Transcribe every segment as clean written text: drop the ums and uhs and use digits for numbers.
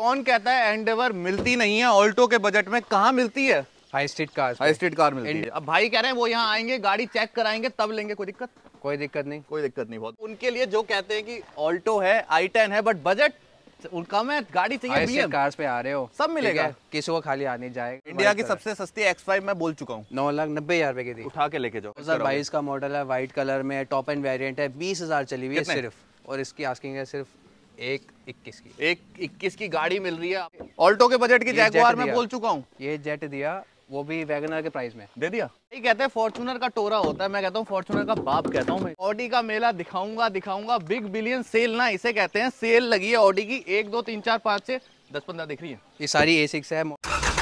कौन कहता है एंडेवर मिलती नहीं है ऑल्टो के बजट में? कहाँ मिलती है? हाई स्ट्रीट कार मिलती है। अब भाई कह रहे हैं वो यहाँ आएंगे, गाड़ी चेक कराएंगे, तब लेंगे। कोई दिक्कत? कोई दिक्कत नहीं। बहुत उनके लिए जो कहते हैं कि ऑल्टो है, i10 है, बट बजट कम है, गाड़ी चाहिए BM कार्स पे आ रहे हो, सब मिलेगा। किसी को खाली आने जाएगा। इंडिया की सबसे सस्ती X5 मैं बोल चुका हूँ, 9,90,000 रुपए की थी। उठा के लेके जाओ। 2022 का मॉडल है, व्हाइट कलर में, टॉप एंड वेरिएंट है, 20,000 चली हुई है सिर्फ, और इसकी आस्किंग है सिर्फ 1,21 की। 1,21 की गाड़ी मिल रही है ऑल्टो के बजट की। जैगुआर मैं बोल चुका हूँ, ये जेट दिया, वो भी वैगनर के प्राइस में दे दिया। ये कहते हैं फॉर्च्यूनर का टोरा होता है, मैं कहता हूँ फॉर्च्यूनर का बाप कहता हूँ मैं। ऑडी का मेला दिखाऊंगा। बिग बिलियन सेल ना इसे कहते हैं। सेल लगी है ऑडी की, 1 2 3 4 5 6 10 15 दिख रही है। ये सारी A6 है।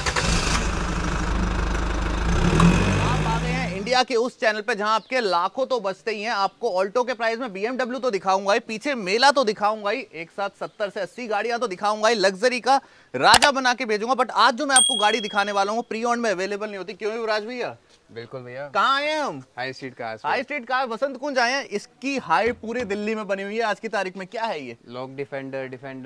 इंडिया के उस चैनल पे जहां आपके लाखों तो बचते ही हैं। आपको ऑल्टो के प्राइस में BMW तो दिखाऊंगा ही, पीछे मेला तो दिखाऊंगा ही, एक साथ 70 से 80 गाड़ियां तो दिखाऊंगा ही, लग्जरी का राजा बना के भेजूंगा। बट आज जो मैं आपको गाड़ी दिखाने वाला हूँ प्री ऑन में अवेलेबल नहीं होती। क्यों युवराज भैया? बिल्कुल भैया। कहाँ आए हैं हम? High Street Car Vasant Kunj आए हैं। इसकी हाई पूरे दिल्ली में बनी हुई है आज की तारीख में। क्या है ये? लोग डिफेंडर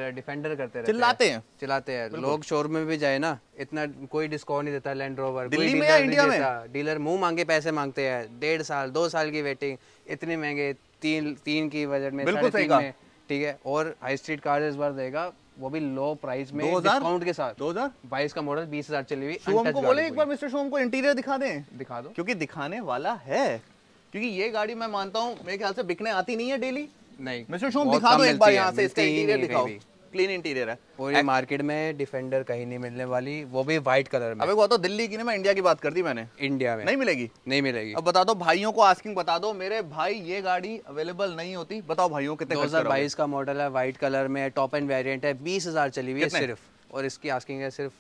करते रहते चिल्लाते हैं। लोग शोरूम में भी जाए ना, इतना कोई डिस्काउंट नहीं देता लैंड रोवर, दिल्ली में या इंडिया में? डीलर मुंह मांगे पैसे मांगते हैं। 1.5 साल 2 साल की वेटिंग, इतने महंगे, तीन की बजट में, 3.5 में, ठीक है। और हाई स्ट्रीट कार इस बार देगा, वो भी लो प्राइस में, डिस्काउंट के साथ। 2022 का मॉडल, 20,000 चली हुई। शुभम को बोले एक बार मिस्टर शुभम को इंटीरियर दिखा दें। दिखा दो, क्योंकि दिखाने वाला है। क्योंकि ये गाड़ी मैं मानता हूँ मेरे ख्याल से बिकने आती नहीं है डेली। नहीं, मिस्टर शुभम दिखा दो एक बार यहाँ से, इसका इंटीरियर दिखाओ। क्लीन इंटीरियर है। पूरी मार्केट में डिफेंडर कहीं नहीं मिलने वाली, वो भी व्हाइट कलर में। अबे वो तो दिल्ली की ना, मैं इंडिया की बात कर दी मैंने। इंडिया में नहीं मिलेगी। अब बता दो भाइयों को, आस्किंग बता दो मेरे भाई, ये गाड़ी अवेलेबल नहीं होती। बताओ भाइयों कितने? 2022 का मॉडल है, व्हाइट कलर में, टॉप एंड वेरिएंट है, 20,000 चली हुई है सिर्फ, और इसकी आस्किंग है सिर्फ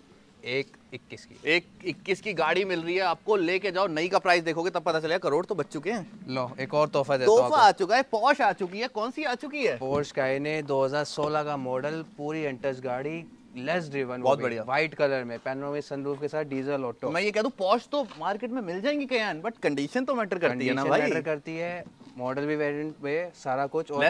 1,21 की। 1,21 की गाड़ी मिल रही है आपको। लेके जाओ, नई का प्राइस देखोगे तब पता चलेगा। करोड़ तो बच चुके हैं। लो एक और तोहफा आ चुका है। पॉश आ चुकी है। कौन सी आ चुकी है? पोर्श कायने 2016 का मॉडल, पूरी अनटच गाड़ी, लेस ड्रिवन, बहुत बढ़िया, व्हाइट कलर में, पैनोरामिक सनरूफ के साथ, डीजल ऑटो। मैं ये कह दूं पॉश तो मार्केट में मिल जाएंगी कयान, बट कंडीशन तो मैटर करती है ना भाई। मैटर करती है, मॉडल भी, वेरिएंट में सारा कुछ, और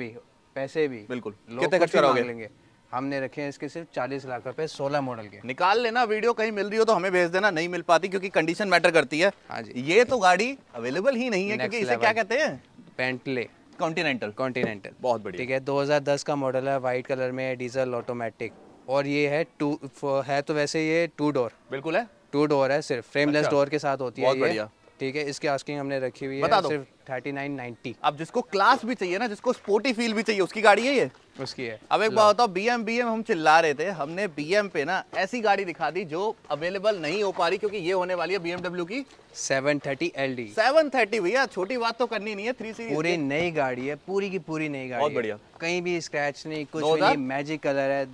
पैसे भी बिल्कुल। कितने खर्च करोगे? हमने रखे हैं इसके सिर्फ 40 लाख रुपए 16 मॉडल के। निकाल लेना, वीडियो कहीं मिल रही हो तो हमें भेज देना, नहीं मिल पाती क्योंकि कंडीशन मैटर करती है। हाँ जी। ये तो गाड़ी अवेलेबल ही नहीं है, क्योंकि इसे क्या कहते हैं? Bentley Continental. बहुत बढ़िया, ठीक है। 2010 का मॉडल है, व्हाइट कलर में, डीजल ऑटोमेटिक, और ये है तो वैसे ये 2 डोर, बिल्कुल है, 2 डोर है, सिर्फ फ्रेमलेस डोर के साथ होती है। बहुत बढ़िया, ठीक है। इसकी आस्किंग हमने रखी हुई है सिर्फ 3990। अब जिसको क्लास भी चाहिए ना, जिसको स्पोर्टी फील भी चाहिए, उसकी गाड़ी है ये, उसकी है। अब एक बात बताओ, BM हम चिल्ला रहे थे, हमने BM पे ना ऐसी गाड़ी दिखा दी जो अवेलेबल नहीं हो पा रही, क्योंकि ये होने वाली है BMW की 730 LD। 730 भैया, छोटी बात तो करनी नहीं है। 3 सीरीज पूरी नई गाड़ी है, पूरी की पूरी नई गाड़ी। बहुत बढ़िया, कहीं भी स्क्रैच नहीं, कुछ भी नहीं। मैजिक कलर है,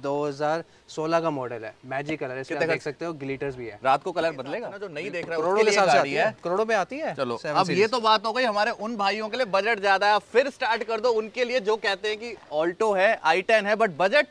2016 का मॉडल है, मैजिक कलर है। इसमें आप देख सकते हो ग्लिटर्स भी है। रात को कलर बदलेगा ना, जो नहीं देख रहा है करोड़ों के हिसाब से करोड़ों पे आती है। चलो अब ये तो बात हो गई हमारे उन भाइयों के लिए बजट ज्यादा है। फिर स्टार्ट कर दो उनके लिए जो कहते हैं कि ऑल्टो है, i10 है, बट बजट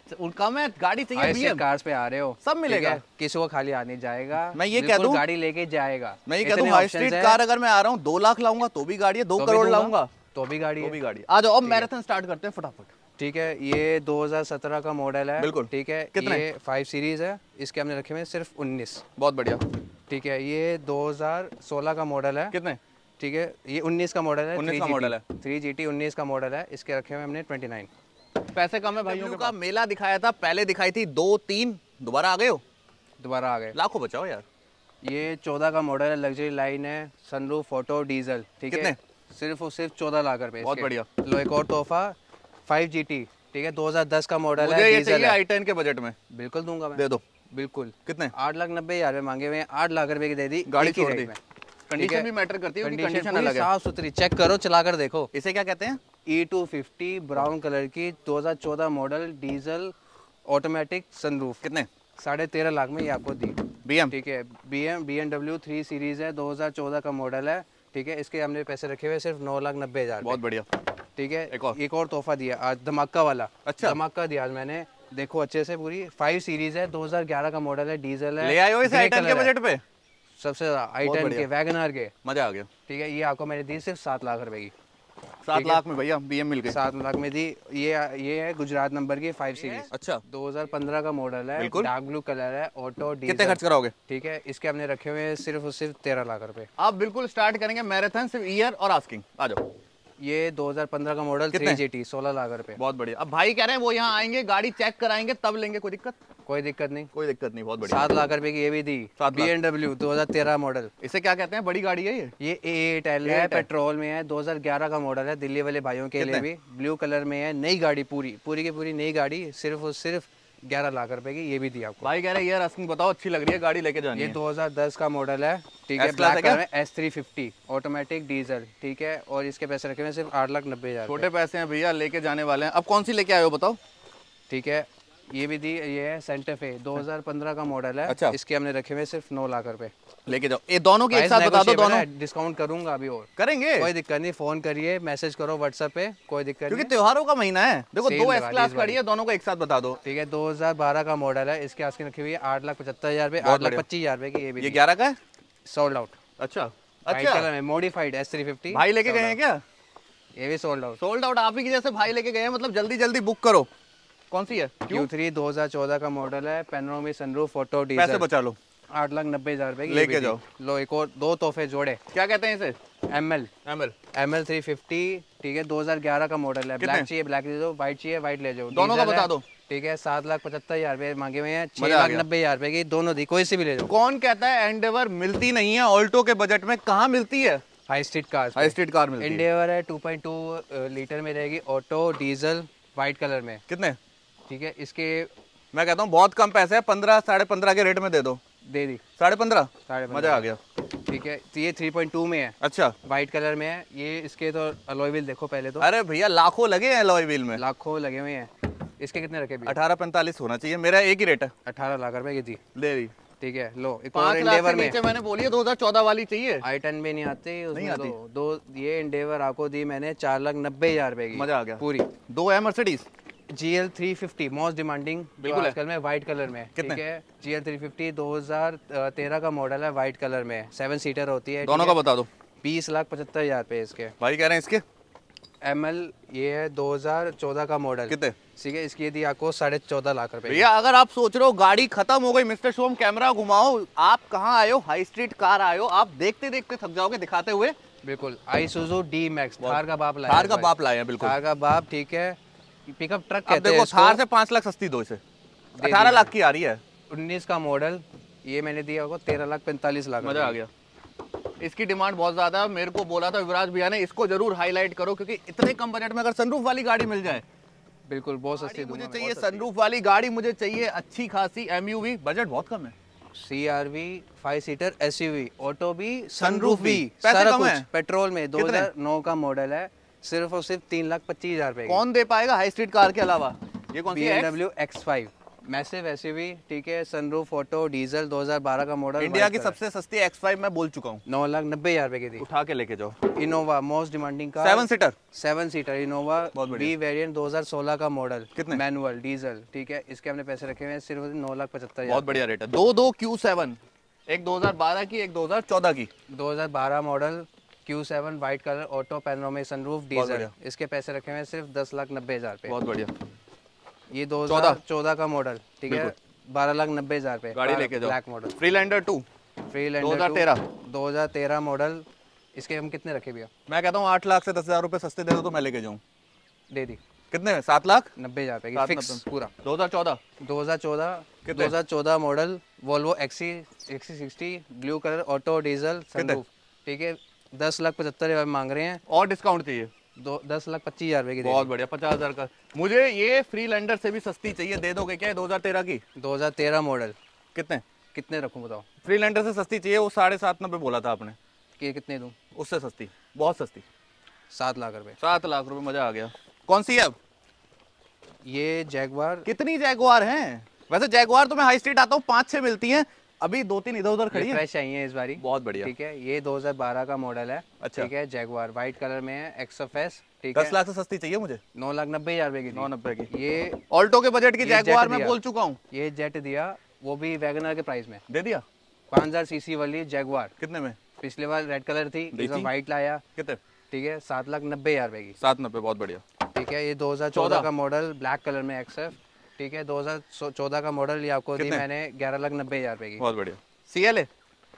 कम है, गाड़ी चाहिए BM। कार्स पे आ रहे हो, सब मिलेगा। किसी को खाली आने जाएगा, मैं ये कह दूं, गाड़ी लेके जाएगा। मैं ये कह दूं, हाई स्ट्रीट कार अगर मैं आ रहा हूँ 2 लाख लाऊंगा तो भी गाड़ी है, 2 करोड़ लाऊंगा तो भी गाड़ी है। आ जाओ, अब मैराथन स्टार्ट करते हैं फटाफट। ठीक है। ये 2017 का मॉडल है, बिल्कुल, ठीक है। कितने? ये 5 सीरीज है, इसके हमने रखे हुए सिर्फ 19। बहुत बढ़िया, ठीक है। ये 2016 का मॉडल है। कितने? ठीक है। ये 19 का मॉडल है, 19 का मॉडल है, 3GT 19 का मॉडल है। इसके रखे हुए हमने 29। पैसे कम है भाइयों का मेला दिखाया था, पहले दिखाई थी 2-3, दोबारा आ गए हो? दोबारा आ गए, लाखों बचाओ यार। ये 14 का मॉडल है, लग्जरी लाइन है, सनरूफ, ऑटो, डीजल, ठीक है। सिर्फ 14 लाख रुपए। बहुत बढ़िया। लो एक और तोहफा, 5GT, ठीक है, 2010 का मॉडल है, डीजल है, i10 के बजट में। बिल्कुल दूंगा मैं, दे दो। बिल्कुल। कितने? 8,90,000 मांगे हुए, 8 लाख रुपए की दे दी, गाड़ी छोड़ दी। कंडीशन भी मैटर करती है, कंडीशन अलग है, साफ सुथरी, चेक करो, चला कर देखो। इसे क्या कहते हैं? E250 ब्राउन कलर की, 2014 मॉडल, डीजल ऑटोमेटिक, सनरूफ। कितने? 13.5 लाख में ये आपको दी BM, ठीक है। BMW 3 सीरीज है, 2014 का मॉडल है, ठीक है। इसके हमने पैसे रखे हुए सिर्फ 9,90,000। बहुत बढ़िया, ठीक है। एक और तोहफा दिया आज, धमाका वाला। अच्छा, धमाका दिया आज मैंने, देखो अच्छे से। पूरी 5 सीरीज है, 2011 का मॉडल है, डीजल है। ले आए हो इस i10 के बजट पे? सबसे i10 के, वैगनर के, मजा आ गया। ठीक है। ये आपको मैंने दी सिर्फ 7 लाख रुपए की। 7 लाख में भैया BM मिल गई। 7 लाख में थी। ये है गुजरात नंबर की 5 सीरीज। अच्छा 2015 का मॉडल है, डार्क ब्लू कलर है, ऑटो डीजल। कितने खर्च कराओगे? ठीक है, इसके हमने रखे हुए हैं सिर्फ और सिर्फ 13 लाख रुपए। आप बिल्कुल स्टार्ट करेंगे मैराथन, सिर्फ ईयर और आस्किंग। आ जाओ। ये 2015 का मॉडल 3GT 16 लाख रुपए। बहुत बढ़िया। अब भाई कह रहे हैं वो यहाँ आएंगे, गाड़ी चेक कराएंगे, तब लेंगे। कोई दिक्कत? कोई दिक्कत नहीं, कोई दिक्कत नहीं। बहुत बढ़िया। 7 लाख रुपए की ये भी थी, BMW 2013 मॉडल। इसे क्या कहते हैं? बड़ी गाड़ी है ये A8L है, पेट्रोल में है, 2011 का मॉडल है, दिल्ली वाले भाइयों के लिए भी। ब्लू कलर में है, नई गाड़ी, पूरी की पूरी नई गाड़ी, सिर्फ और सिर्फ 11 लाख रुपए की ये भी दी आपको। भाई कह रहे हैं यार आस्किंग बताओ, अच्छी लग रही है गाड़ी, लेके जानी है। ये 2010 का मॉडल है, ठीक है, ब्लैक कलर में, S350 ऑटोमेटिक डीजल, ठीक है, और इसके पैसे रखे हुए सिर्फ 8,90,000। छोटे पैसे हैं भैया, लेके जाने वाले हैं। अब कौन सी लेके आए हो बताओ? ठीक है, ये भी दी, ये है सेंटर फे 2015 का मॉडल है। अच्छा। इसके हमने रखे हुए सिर्फ 9 लाख रुपए। लेके जाओ। ये दोनों के एक साथ बता दो, दोनों डिस्काउंट करूंगा अभी और करेंगे। कोई दिक्कत नहीं, फोन करिए, मैसेज करो व्हाट्सएप पे, कोई दिक्कत नहीं, क्योंकि त्योहारों का महीना है। देखो 2 S क्लास गाड़ी है, दोनों को एक साथ बता दो। ठीक है, 2012 का मॉडल है, इसके आस्किंग रखी हुई है 8,75,000 रुपए, 8,25,000 रुपए की। ये 11 का है, सोल्ड आउट। अच्छा अच्छा, मॉडिफाइड S350 भाई लेके गए हैं क्या? ये भी सोल्ड आउट। सोल्ड आउट आप ही की जैसे भाई लेके गए हैं, मतलब जल्दी जल्दी बुक करो। कौन सी है? Q3 2014 का मॉडल है, पैनोरामिक सनरूफ, ऑटो डीजल। पैसे बचा लो, 8,90,000 रुपए की लेके जाओ। लो, एक और 2 तोहफे जोड़े। क्या कहते हैं इसे? ML 350, ठीक है, 2011 का मॉडल है। ब्लैक चाहिए ब्लैक ले जाओ, व्हाइट चाहिए व्हाइट ले जाओ, दोनों का बता दो। ठीक है, 7,75,000 रुपए मांगे हुए हैं, 6,90,000 रुपए की दोनों दी, कोई सी भी ले जाओ। कौन कहता है एंडेवर मिलती नहीं है ऑल्टो के बजट में? कहाँ मिलती है? हाई स्ट्रीट कार मिलती है। एंडेवर है 2.2 लीटर में रहेगी, ऑटो डीजल, व्हाइट कलर में। कितने? ठीक है, इसके मैं कहता हूँ बहुत कम पैसे है, 15 साढ़े 15 के रेट में दे दो। दे दी 15.5। मजा आ गया। ठीक है, तो ये 3.2 में है। अच्छा, व्हाइट कलर में है ये। इसके तो अलॉय व्हील देखो पहले तो। अरे भैया लाखों लगे हैं अलॉय व्हील में, लाखों लगे हुए हैं। इसके कितने रखे? 18-45 होना चाहिए, मेरा एक ही रेट है। 18 लाख रुपए की थी, ले दी। ठीक है, लो। 5 लाख से नीचे मैंने बोली है, 2014 वाली चाहिए। i10 भी नहीं आती उसमें। दो ये एंडेवर आपको दी मैंने 4,90,000 रुपए की। मजा आ गया। पूरी 2 है मर्सिडीज GL 350 मोस्ट डिमांडिंग, बिल्कुल आजकल में, व्हाइट कलर में। ठीक है, GL 350 2013 का मॉडल है, व्हाइट कलर में, 7 सीटर होती है। दोनों का बता दो। 20,75,000 रुपए इसके। भाई कह रहे हैं इसके ML ये है 2014 का मॉडल। कितने? ठीक है, इसकी दी आपको 14.5 लाख रुपए। भैया अगर आप सोच रहे हो गाड़ी खत्म हो गई, मिस्टर शोम कैमरा घुमाओ, आप कहाँ आए हो? हाई स्ट्रीट कार आए हो। आप देखते देखते थक जाओगे दिखाते हुए। बिल्कुल, Isuzu D-Max, थार का बाप लाया। थार का बाप लाया, बिल्कुल थार का बाप। ठीक है, पिकअप ट्रक कहते हैं। देखो थार से 5 लाख सस्ती दो इसे, 18 लाख की आ रही है। 19 का मॉडल, ये मैंने दिया होगा 13,45,000। मजा आ गया। इसकी डिमांड बहुत ज्यादा है, मेरे को बोला था युवराज भैया ने, इसको जरूर हाईलाइट करो, क्योंकि इतने कम बजट में अगर सनरूफ वाली गाड़ी मिल जाए। बिल्कुल, बहुत सस्ती मुझे चाहिए सनरूफ वाली गाड़ी, मुझे चाहिए अच्छी खासी MUV, बजट बहुत कम है। CRV 5 सीटर SUV, ऑटो भी सनरूफ भी, पैसे सारा कम कुछ है। पेट्रोल में। 2009 का मॉडल है, सिर्फ और सिर्फ 3,25,000 रुपए। कौन दे पाएगा हाई स्ट्रीट कार के अलावा? ये कौन सी है? BMW X5 मैसिव SUV, ठीक है, सनरूफ, ऑटो डीजल, 2012 का मॉडल। इंडिया की सबसे सस्ती X5 मैं बोल चुका हूँ, 9,90,000 रुपए की थी। उठा के लेके जाओ। Innova most demanding car, 7 seater Innova B variant, 2016 का मॉडल। कितने? मैनुअल डीजल, ठीक है, इसके हमने पैसे रखे हुए हैं सिर्फ 9,75,000। बहुत बढ़िया रेट है। 2 Q7, एक 2012 की, एक 2014 की। 2012 model Q7 white colour, auto, panoramic sunroof, diesel. इसके पैसे रखे हुए हैं सिर्फ 10,90,000 रुपए। बहुत बढ़िया। ये 2014 का मॉडल, ठीक है, 12,90,000 रुपए। गाड़ी लेके जाओ। Black model, Freelander 2, 2013 model. इसके हम कितने रखे भैया? मैं कहता हूँ 8 लाख से 10,000 रुपए सस्ते दे दो तो मैं लेके जाऊँ। दे दी। कितने में? 7,90,000 रुपए की फिक्स पूरा। 2014 model Volvo XC60 blue colour, auto diesel sunroof, ठीक है, 10,75,000 मांग रहे हैं। और डिस्काउंट चाहिए? 10,25,000 रुपए की। बहुत बढ़िया, 50,000 का। मुझे ये फ्रीलैंडर से भी सस्ती चाहिए, दे दोगे क्या? 2013 की, 2013 मॉडल। कितने रखूं बताओ? फ्रीलैंडर से सस्ती चाहिए, वो 7.5 बोला था आपने कि कितने दूं? उससे सस्ती, बहुत सस्ती, 7 लाख रुपए। 7 लाख रुपए, मजा आ गया। कौन सी है अब? ये जैगवार। कितनी जैगवार हैं? वैसे जैगवार तो मैं हाई स्ट्रीट आता हूँ 5-6 मिलती हैं, अभी 2-3 इधर उधर खड़ी है। फ्रेश आई है इस बारी। बहुत बढ़िया। ठीक है, ये 2012 का मॉडल है। अच्छा। ठीक है, जैगवार व्हाइट कलर में है, XFS, ठीक है। 10 लाख से सस्ती चाहिए मुझे। 9,90,000 रुपए की। 990 की। ये ऑल्टो के बजट की जैगवार मैं बोल चुका हूँ। ये जेट दिया, वो भी वैगनर के प्राइस में दे दिया। 5,000 सीसी वाली जैगवार। कितने में? पिछले बार रेड कलर थी, इस बार व्हाइट लाया। कितने? ठीक है, 7,90,000 रुपए की। 790, बहुत बढ़िया। ठीक है, ये 2014 का मॉडल ब्लैक कलर में XF। ठीक है, 2014 का मॉडल, ये आपको दी मैंने 11,90,000 रुपए की। बहुत बढ़िया। CLA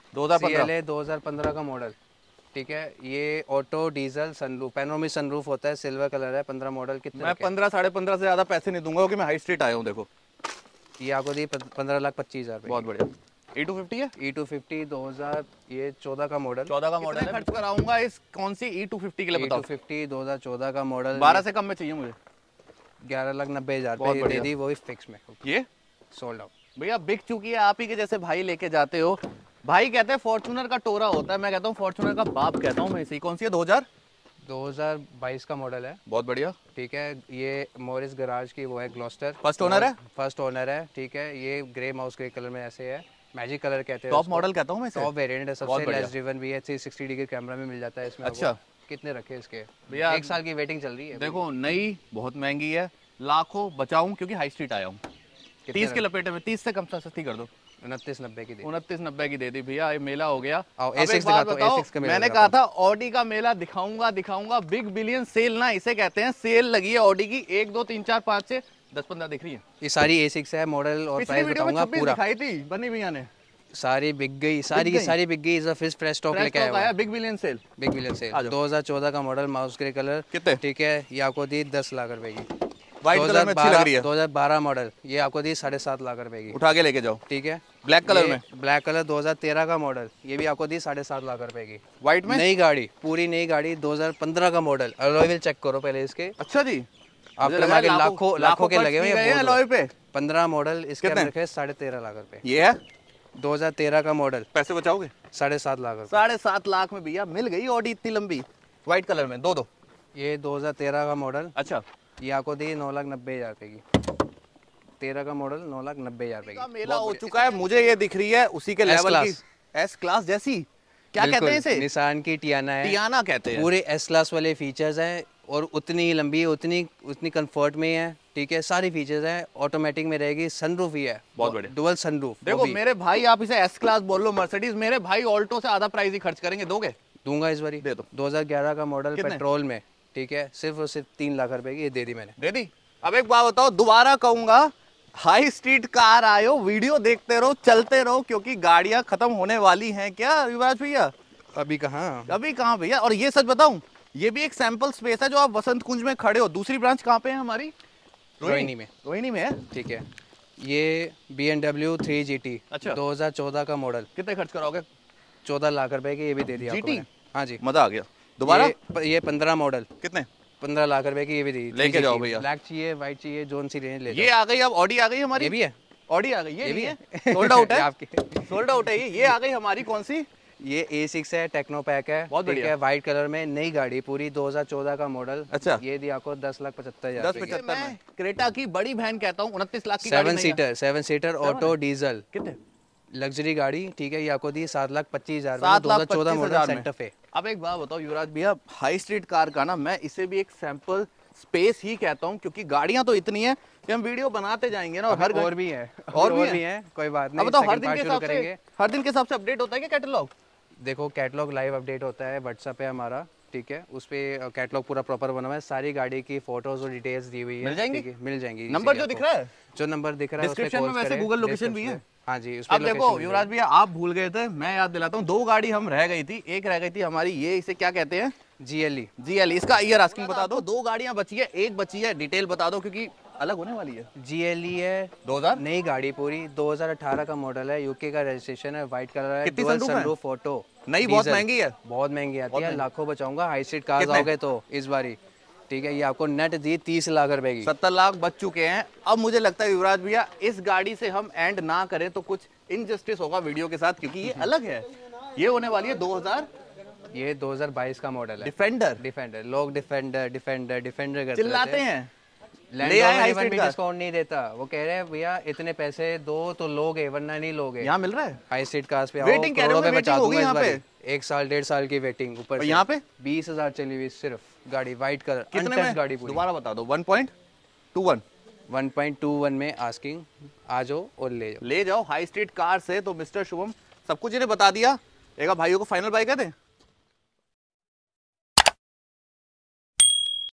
2015 का मॉडल। ठीक है, ये auto diesel sunroof, panoramic sunroof होता है, सिल्वर कलर है। 15 मॉडल। कितने? मैं 15 साढ़े 15 से ज्यादा पैसे नहीं दूंगा क्योंकि मैं हाई स्ट्रीट आया हूँ। देखो ये आपको दी 15,25,000 रुपए। बहुत बढ़िया। E250 है। E250 2000, ये 14 का मॉडल। 14 का मॉडल है। खर्च कराऊंगा इस कौन सी E250 के लिए बताओ। E250 2014 का मॉडल। 12 से कम में चाहिए मुझे। 11,90,000 रुपए दे दी, वो भी फिक्स में। ये सोल्ड आउट भैया, बिक चुकी है। आप ही के जैसे भाई लेके जाते हो। भाई कहते हैं फॉर्च्यूनर का टोरा होता है, मैं कहता हूँ फॉर्च्यूनर का बाप कहता हूँ मैं इसी। कौन सी है? 2022 का मॉडल है। बहुत बढ़िया। ठीक है, ये मॉरिस गराज की वो है, ग्लॉस्टर। फर्स्ट ओनर है। फर्स्ट ओनर है। ठीक है, ये ग्रे माउस ग्रे कलर में ऐसे है, मैजिक कलर कहते हैं। टॉप मॉडल कहता हूँ मैं इसे। टॉप वेरिएंट है, सबसे लेस ड्रिवन भी है। 360 डिग्री कैमरा में मिल जाता है इसमें। अच्छा, कितने रखे इसके भैया? 1 साल की वेटिंग चल रही है। देखो नई बहुत महंगी है, लाखों बचाऊं क्योंकि हाई स्ट्रीट आया हूँ। 30 के लपेटे में, 30 से कम सस्ती कर दो। 29,90 की दी। 29,90 की दे दी भैया। ये मेला हो गया। अब एक A6 बात दिखाता हूं, बताओ, A6 का मेला मैंने कहा था ऑडी का मेला दिखाऊंगा। बिग बिलियन सेल ना इसे कहते हैं। सेल लगी है ऑडी की 1 2 3 4 5 से 10-15 दिख रही है। ये सारी A6 है, मॉडल और प्राइस बताऊंगा पूरा। दिखाई थी बनी भैया ने, सारी बिक गई, सारी की सारी बिक गई। इस फिर फ्रेश स्टॉक लेके आया। Big billion sale. Big billion sale 2014 का मॉडल, माउस ग्रे कलर। कितने? ठीक है, ये आपको दी 10 लाख रुपए की। व्हाइट कलर में अच्छी लग रही है। 2012 मॉडल, ये आपको दी 7.5 लाख रुपए की। उठा के लेके जाओ। ठीक है, ब्लैक कलर में। ब्लैक कलर 2013 का मॉडल, ये भी आपको दी 7.5 लाख रुपए की। व्हाइट में नई गाड़ी, पूरी नई गाड़ी, 2015 का मॉडल। अलॉय व्हील चेक करो पहले इसके। अच्छा जी, आपके लाखों के लगे हुए हैं अलॉय पे। 15 मॉडल, इसके अंदर रखे 13.5 लाख रुपए। ये है 2013 का मॉडल। पैसे बचाओगे? 7.5 लाख रुपए। 7.5 लाख में भैया मिल गई ऑडी इतनी लंबी, व्हाइट कलर में। दो ये 2013 का मॉडल। अच्छा, ये आपको दी 9,90,000 रुपए की। 13 का मॉडल 9,90,000 रुपए की। मेला हो चुका है। मुझे ये दिख रही है उसी के लेवल की S क्लास जैसी। क्या कहते हैं इसे? निसान की टियाना है। टियाना कहते हैं। पूरे S क्लास वाले फीचर्स हैं और उतनी ही लंबी, उतनी कंफर्ट में है। ठीक है, सारी फीचर्स हैं। ऑटोमेटिक में रहेगी, सनरूफ ही है। बहुत बढ़िया। Dual sunroof. देखो मेरे भाई, आप इसे S क्लास बोल लो, मर्सिडीज। मेरे भाई ऑल्टो से आधा प्राइस ही खर्च करेंगे। दोगे? दूंगा इस बारी। दे दो। 2011 का मॉडल, पेट्रोल में। ठीक है, सिर्फ और सिर्फ 3 लाख रुपए की ये दे दी मैंने। दे दी। अब एक बात बताओ, दोबारा कहूंगा, हाई स्ट्रीट कार आयो, वीडियो देखते रहो, चलते रहो, क्योंकि गाड़ियां खत्म होने वाली हैं। क्या युवराज भैया? अभी कहाँ भैया। और ये सच बताऊं, ये भी एक सैंपल स्पेस है जो आप वसंत कुंज में खड़े हो। दूसरी ब्रांच कहाँ पे है हमारी? रोहिणी में है। ठीक है, ये BMW 3 GT। अच्छा, 2014 का मॉडल। कितने खर्च कराओगे? 14 लाख रुपए की ये भी दे दिया आपको मैंने। हाँ जी, मजा आ गया। दोबारा ये 15 मॉडल। कितने? 15 लाख रुपए की ये भी दी। लेके जाओ भैया। ब्लैक चाहिए, व्हाइट चाहिए, जोन सी रेंज ले। ये आ गई। अब ऑडी आ गई हमारी। ये भी है, ऑडी आ गई। ये भी है, सोल्ड आउट है आपकी। सोल्ड आउट है ये आ गई हमारी। कौन सी? ये A6 है, टेक्नो पैक है। बहुत बढ़िया है, व्हाइट कलर में, नई गाड़ी पूरी, 2014 का मॉडल। अच्छा, ये दी आपको 10,75,000। 10,75 में। क्रेटा की बड़ी बहन कहता हूँ, 29 लाख की गाड़ी। 7 सीटर ऑटो डीजल। कितने? लग्जरी गाड़ी। ठीक है, ये आपको दी 7,25,000। 7,25,000 मॉडल, सेंटर पे। अब एक बात बताओ युवराज भैया, हाई स्ट्रीट कार का ना, मैं इसे भी एक सैंपल स्पेस ही कहता हूँ, क्योंकि गाड़ियां तो इतनी है कि हम वीडियो बनाते जाएंगे ना। और हर और भी है, और भी है, कोई बात नहीं। बताओ, हर दिन के हिसाब से अपडेट होता है क्या कैटलॉग? देखो, कैटलॉग लाइव अपडेट होता है व्हाट्सएप पे हमारा। ठीक है, उस पे कैटलॉग पूरा प्रॉपर बना हुआ है। सारी गाड़ी की फोटोज और डिटेल्स दी हुई है। मिल जाएंगी? मिल जाएंगी। नंबर जो दिख रहा है, जो नंबर दिख रहा है डिस्क्रिप्शन में, वैसे गूगल लोकेशन भी है। हाँ जी, अब देखो युवराज भैया, आप भूल गए थे, मैं याद दिलाता हूँ। 2 गाड़ी हम रह गई थी। एक रह गई थी हमारी, ये इसे क्या कहते हैं? GLE। इसका ईयर आस्किंग बता दो। 2 गाड़ियां बची है, एक बची है, डिटेल बता दो क्योंकि अलग होने वाली है। GLE है 2000, नई गाड़ी पूरी, 2018 का मॉडल है, यूके का रजिस्ट्रेशन है, व्हाइट कलर है, कितनी डुअल सनरूफ ऑटो। नई बहुत महंगी है। बहुत महंगी आती है, लाखों बचाऊंगा। हाई स्ट्रीट कार्स आओगे तो इस बारी। ठीक है, ये आपको नेट दी 30 लाख रुपए की। 70 लाख बच चुके हैं। अब मुझे लगता है युवराज भैया, इस गाड़ी से हम एंड ना करें तो कुछ इनजस्टिस होगा वीडियो के साथ, क्योंकि ये अलग है। ये होने वाली है 2000, ये 2022 का मॉडल है। डिफेंडर। लोग डिफेंडर चिल्लाते हैं, ले आए डिस्काउंट नहीं देता। वो कह रहे हैं भैया इतने पैसे दो तो लोगे, वरना नहीं लोगे। यहाँ मिल रहा है हाई स्ट्रीट कार्स पे। वेटिंग करोड़ों पे बचा दूंगा इस बार। 1 साल 1.5 साल की वेटिंग। ऊपर यहाँ पे 20,000 चली हुई सिर्फ गाड़ी, व्हाइट कलर। कितने में गाड़ी पूरी? दोबारा बता दो। 1.21 1.21 में आस्किंग। आ जाओ और ले जाओ। हाई स्ट्रीट कार से। तो मिस्टर शुभम सब कुछ इन्हें बता दिया। एक भाइयों को फाइनल बाय कर दें।